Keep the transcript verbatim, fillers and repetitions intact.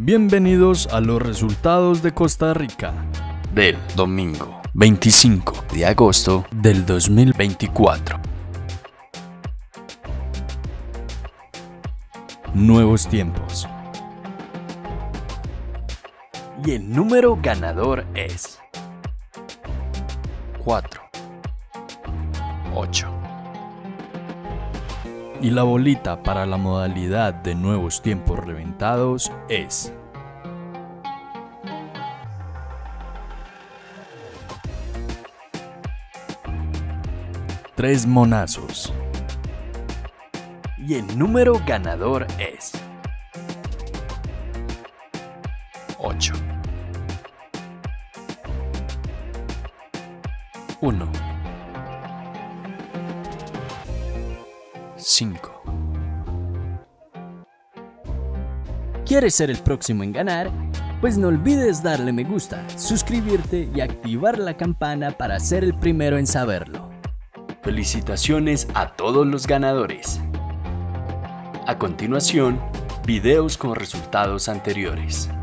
Bienvenidos a los resultados de Costa Rica del domingo veinticinco de agosto del dos mil veinticuatro. Nuevos tiempos. Y el número ganador es cuatro, ocho. Y la bolita para la modalidad de nuevos tiempos reventados es tres monazos. Y el número ganador es ocho, uno, cinco. ¿Quieres ser el próximo en ganar? Pues no olvides darle me gusta, suscribirte y activar la campana para ser el primero en saberlo. Felicitaciones a todos los ganadores. A continuación, videos con resultados anteriores.